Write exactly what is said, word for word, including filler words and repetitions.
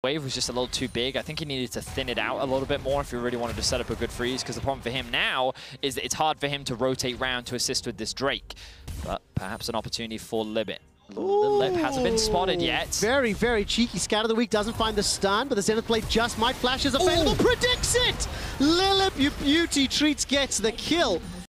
wave was just a little too big. I think he needed to thin it out a little bit more if he really wanted to set up a good freeze, because the problem for him now is that it's hard for him to rotate round to assist with this Drake. But perhaps an opportunity for Lillip. Lillip hasn't been spotted yet. Very, very cheeky. Scout of the week doesn't find the stun, but the Zenith Blade just might. Flash is available, Ooh. predicts it! Lillip, you beauty treats, gets the kill.